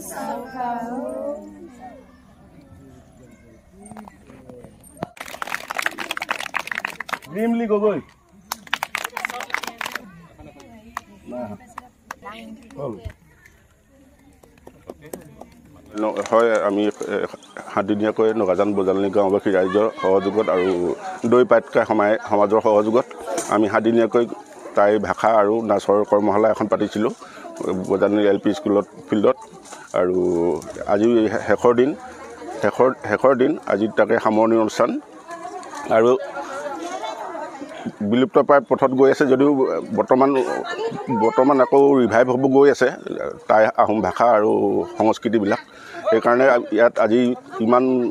Grimly Gogoi. হয় আমি হাদিনীয়াকৈ নগাজান বজালনী গাঁওবাসী ৰাইজৰ সহযোগত আৰু দৈ পাটকা সমাজৰ সহযোগত আমি হাদিনীয়াকৈ তাই ভাষা আৰু নাচৰ কৰ্মশালা এখন পাতিছিলোঁ বজালনী LP স্কুলত ফিল্ডত আৰু আজি শেষৰ দিন আজি তাকে সামৰণি অনুষ্ঠান আৰু বিলুপ্ত প্ৰায় পথত গৈ আছে যদিও বৰ্তমান আকৌ ৰিভাইভ হ'ব গৈ আছে টাই-আহোম ভাষা আৰু সংস্কৃতিবিলাক সেইকাৰণে ইয়াত আজি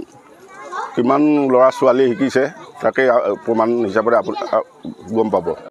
কিমান ল'ৰা ছোৱালী শিকিছে তাকে প্ৰমাণ হিচাপে গম পাব